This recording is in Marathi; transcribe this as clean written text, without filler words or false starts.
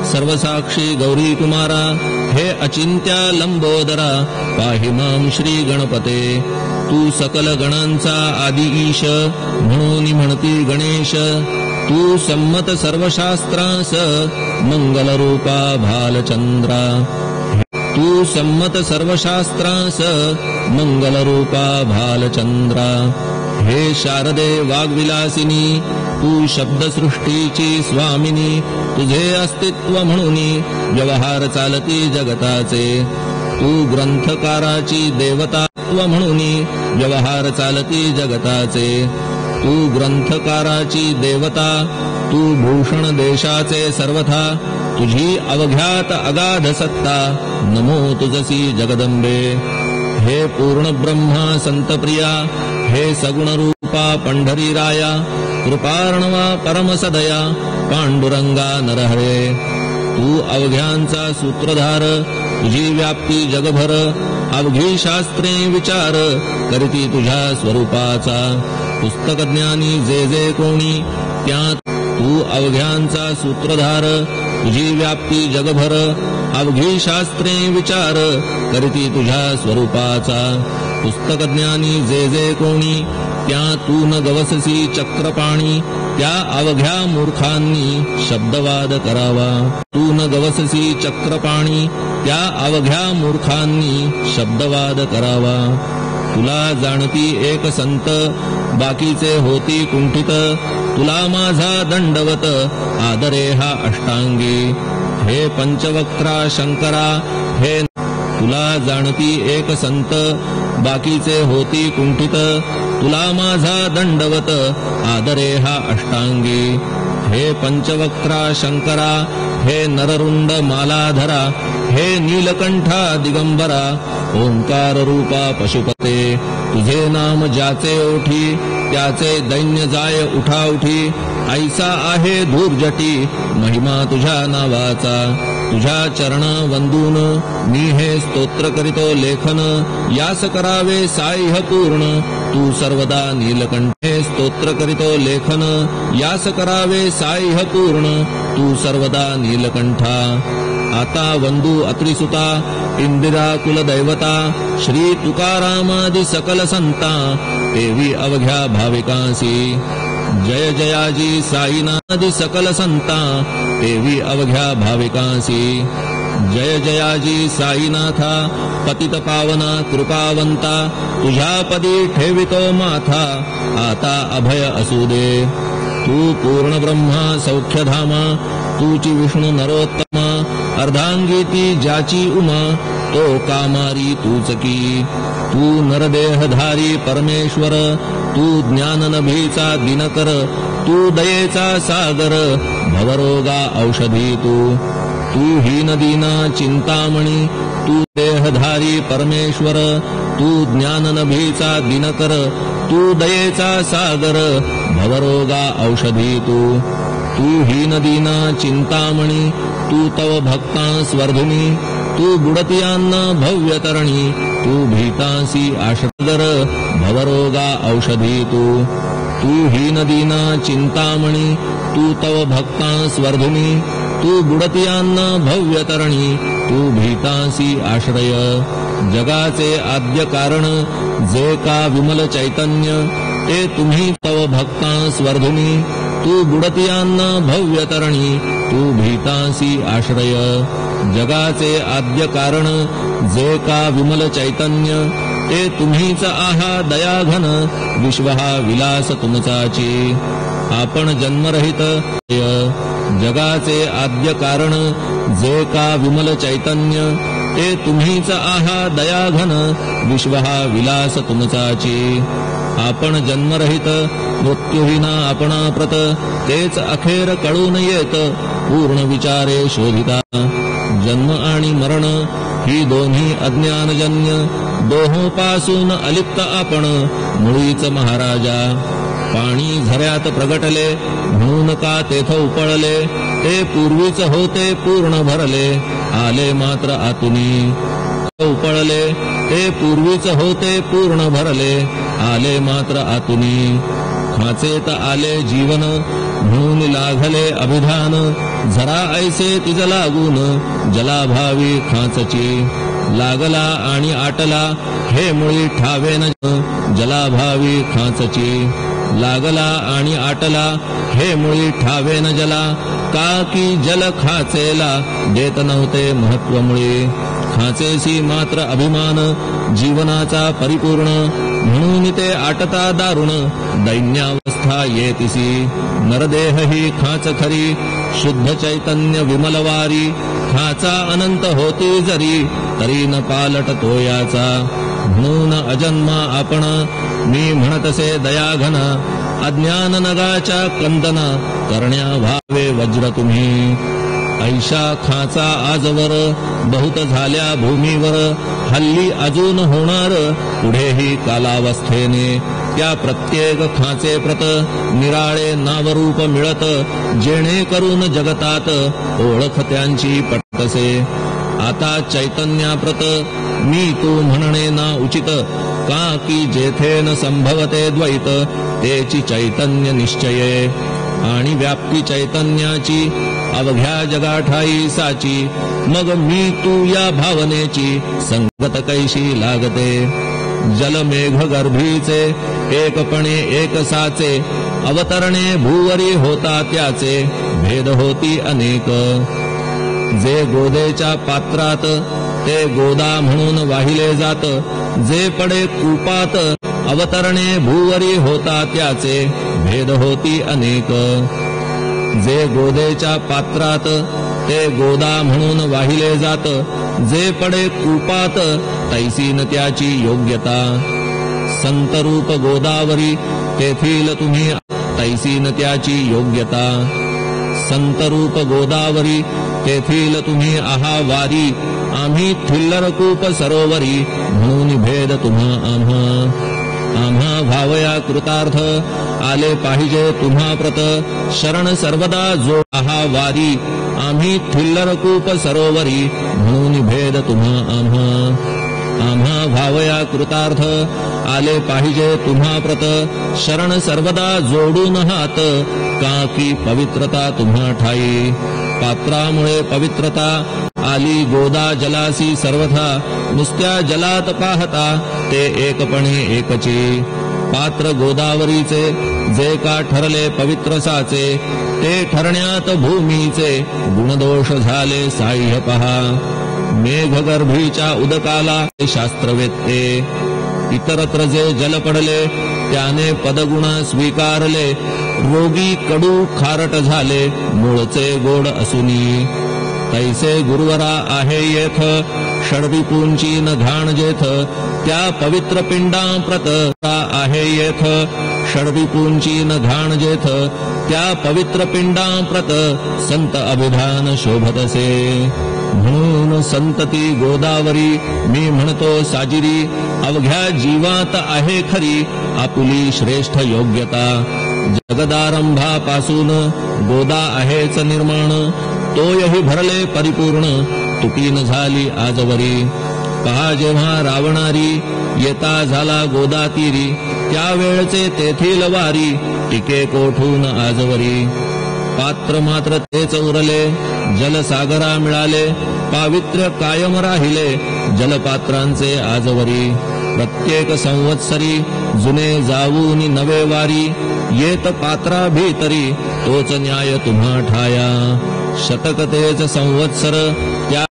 सर्वसाक्षी गौरी कुमारा, हे अचिंत्या लंबोदरा, पाहि मां श्री गणपते. तू सकल गणांचा आदि ईश, म्हणून म्हणती गणेश. तू संमत सर्वशास्त्रांस, मंगलरूपा भालचंद्रा. तू संमत सर्वशास्त्रांस, मंगलरूपा भालचंद्रा. हे शारदे वाग्विलासिनी, तू शब्दसृष्टीची स्वामिनी. तुझे अस्तित्व म्हणून व्यवहार चालती जगताचे. तू ग्रंथकाराची देवतात्व म्हणून व्यवहार चालती जगताचे. तू ग्रंथकाराची देवता, तू भूषण देशाचे सर्वथा. तुझी अवघ्यात अगाध सत्ता, नमो तुझसी जगदंबे. हे पूर्ण ब्रह्मा संतप्रिया, हे सगुण रूपा पंढरी राया. कृपार्णवा परमसदया, पांडुरंगा नरहरे. तू अवघ्यांचा सूत्रधार, तुझी व्याप्ती जगभर. अवघी शास्त्रे विचार, करीती तुझ्या स्वरूपाचा. पुस्तकज्ञानी जे जे कोणी, त्यात तू अवघ्यांचा सूत्रधार. तुझी व्याप्ती जगभर. अवघी शास्त्रे विचार, करीती तुझ्या स्वरूपाचा. पुस्तकज्ञानी जे जे कोणी, त्या तू न गवससी चक्रपाणी. त्या अवघ्या मूर्खांनी शब्दवाद करावा. तू न गवससी चक्रपाणी, त्या अवघ्या मूर्खांनी शब्दवाद करावा. तुला जाणती एक संत, बाकीचे होती कुंठित. तुला माझा दंडवत, आदरे हा अष्टांगी. हे पंचवक्त्रा शंकरा, हे तुला जाणती एक संत, बाकीचे होती कुंठित. तुला माझा दंडवत, आदरे हा अष्टांगी. हे पंचवक्त्रा शंकरा, हे नररुंड मालाधरा. हे नीलकंठा दिगंबरा, ओंकार रूपा पशुपते. तुझे नाम ज्याचे ओठी, त्याचे दैन्य जाय उठाउठी. ऐसा आहे धूर्जटी, महिमा तुझ्या नावाचा. तुझ्या चरणा वंदून मी हे स्तोत्र करीतो लेखन. यास करावे साह्य पूर्ण, तू सर्वदा नीलकंठे. स्तोत्र करीतो लेखन, यास करावे साह्य पूर्ण, तू सर्वदा नीलकंठा. आता वंदू अत्रिसुता, इंदिरा कुलदैवता. श्री तुकारामादि सकल संता, देवी अवघ्या भाविकांसी. जय जयाजी साईनाथादि सकल संता, देवी अवघ्या भाविकांसी. जय जयाजी साईनाथा, पतित पावना कृपावंता. तुझ्या पदी ठेवितो माथा, आता अभय असू दे. तू पूर्ण ब्रह्मा सौख्यधामा, तूची विष्णू नरोत्तमा. अर्धांगीती ज्याची उमा, तो कामारी तूच की. तू नरदेहधारी परमेश्वर, तू ज्ञाननभीचा दिनकर. तू दयेचा सागर, भवरोगा औषधी तू. तू हीनदीना चिंतामणी, तू देहधारी परमेश्वर. तू ज्ञाननभीचा दिनकर, तू दयेचा सागर, भवरोगा औषधी तू. तू हीनदीना चिंतामणी, तू तव भक्तांस वर्धिनी. तू बुडतियांना भव्यतरणी, तू भीतांसी आश्रदर, भवरोगा औषधी तू. तू हीनदीना चिंतामणी, तू तव भक्तांस वर्धिनी. तू बुडतियांना भव्यतरणी, तू भीतांसी आश्रय. जगाचे आद्य कारण, जे का विमल चैतन्य. ते तुम्ही तव भक्तांस वर्धिनी. तू बुडतियांना भव्यतरणी, तू भीतांसी आश्रय. जगाचे आद्य कारण, जे का विमल चैतन्य. ते तुम्हीच आहा दयाघन, विश्व हा विलास तुमचाची. आपण जन्मरहित. जगाचे आद्य कारण, जे का विमल चैतन्य. ते तुम्हीच आहा दयाघन, विश्व हा विलास तुमचाची. आपण जन्मरहित, मृत्यूहीना आपणा प्रत. तेच अखेर कळून येत, पूर्ण विचारे शोधिता. जन्म आणि मरण ही दोन्ही अज्ञानजन्य. दोहोपासून अलिप्त आपण, मुळीच महाराजा. पाणी झऱ्यात प्रगटले, म्हणून का तेथ उपळले. ते पूर्वीच होते पूर्ण भरले, आले मात्र आतुनी. उपळले, ते पूर्वीच होते पूर्ण भरले, आले मात्र आतुनी. खाचेत आले जीवन, म्हणून लागले अभिधान. झरा ऐसे तिज लागून जलाभावी खाचची लागला आणि आटला हे मुळी ठावेन जलाभावी खाचची लागला आणि आटला हे मुळी ठावेन जला का की जल खाचेला देत नव्हते महत्व मुळे खाचेसी मात्र अभिमान जीवनाचा परिपूर्ण म्हणून ते आटता दारुण दैन्यावस्था येतिसी नरदेह ही खाच खरी शुद्ध चैतन्य विमलवारी खाचा अनंत होती जरी तरी न पालट तो याचा म्हणून अजन्मा आपण मी म्हणतसे दयाघन अज्ञान नगाच्या कंदना करण्या व्हावे वज्र तुम्ही ऐशा खाचा आजवर बहुत झाल्या भूमीवर हल्ली अजून होणार पुढेही कालावस्थेने त्या प्रत्येक खाचे प्रत निराळे नावरूप मिळत जेणेकरून जगतात ओळख त्यांची पटतसे आता चैतन्याप्रत मी तू म्हणणे ना उचित का की जेथे न संभवते द्वैत तेची चैतन्य निश्चये आणि व्याप्ती चैतन्याची अवघ्या जगाठाई साची मग मी तू या भावनेची संगत कैशी लागते जलमेघ गर्भीचे एकपणे एक साचे अवतरणे भूवरी होता त्याचे भेद होती अनेक जे गोदेच्या पात्रात ते गोदा म्हणून वाहिले जात जे पडे कूपात अवतरणे भूवरी होता त्याचे भेद होती अनेक जे गोदेच्या पात्रात ते गोदा म्हणून वाहिले जात जे पडे कूपात तैसीन त्याची योग्यता संतरूप गोदावरी तेथील तुम्ही तैसीन त्याची योग्यता संतरूप गोदावरी तेथील तुम्ही आहा वारी आम्ही थिल्लरकूप सरोवरी म्हणून भेद तुम्हा आम्हा भावया कृतार्थ आले पाहिजे तुम्हा प्रत शरण सर्वदा जो आहा वारी आम्ही थिल्लरकूप सरोवरी म्हणून भेद तुम्हा आम्हा भावया कृतार्थ आले पाहिजे तुम्हा प्रत शरण सर्वदा जोडून हात का की पवित्रता तुम्हा ठाई पात्रामुळे पवित्रता आली गोदा जलासी सर्वथा नुसत्या जलात पाहता ते एकपणे एकची पात्र गोदावरीचे जे का ठरले पवित्र साचे ते ठरण्यात भूमीचे गुणदोष झाले साह्य पहा मेघगर्भीच्या उदकाला शास्त्रवेत्ते इतरत्र जे जल पडले त्याने पदगुण स्वीकारले रोगी कडू खारट झाले मूळचे गोड असुनी तैसे गुरुवरा आहे येथ षडरिपूंची न घाण जेथ त्या पवित्र पिंडाप्रत आहे येथ षडरिपूंची न घाण जेथ त्या पवित्र पिंडाप्रत संत अभिधान शोभतसे म्हणून संतती गोदावरी मी म्हणतो साजिरी अवघ्या जीवात आहे खरी आपुली श्रेष्ठ योग्यता जगदारंभापासून गोदा आहेच निर्माण तोयही भरले परिपूर्ण तुटीन झाली आजवरी पहा जेव्हा रावणारी येता झाला गोदा तीरी त्यावेळचे तेथील वारी टिके कोठून आजवरी पात्र मात्र तेच उरले जलसागरा मिळाले पावित्र्य कायम राहिले जलपात्रांचे आजवरी प्रत्येक संवत्सरी जुने जाऊन नवे वारी येत पात्रा भीतरी तोच न्याय तुम्हा ठाया शतक तेच संवत्सर त्या